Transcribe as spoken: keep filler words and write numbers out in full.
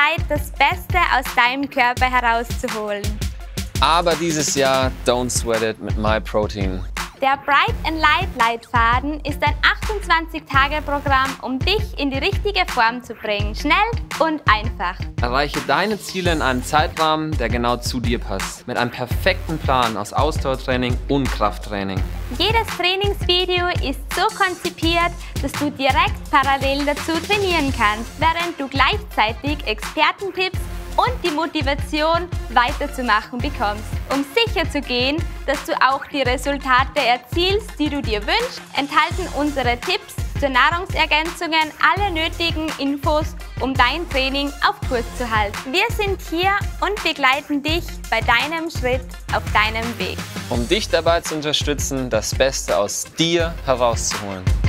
Zeit, das Beste aus deinem Körper herauszuholen. Aber dieses Jahr, don't sweat it mit MyProtein. Der Bright and Light Leitfaden ist ein achtundzwanzig Tage Programm, um dich in die richtige Form zu bringen. Schnell und einfach. Erreiche deine Ziele in einem Zeitrahmen, der genau zu dir passt. Mit einem perfekten Plan aus Ausdauertraining und Krafttraining. Jedes Trainingsvideo ist so konzipiert, dass du direkt parallel dazu trainieren kannst, während du gleichzeitig Expertentipps und die Motivation weiterzumachen bekommst. Um sicher zu gehen, dass du auch die Resultate erzielst, die du dir wünschst, enthalten unsere Tipps zur Nahrungsergänzungen alle nötigen Infos, um dein Training auf Kurs zu halten. Wir sind hier und begleiten dich bei deinem Schritt auf deinem Weg. Um dich dabei zu unterstützen, das Beste aus dir herauszuholen.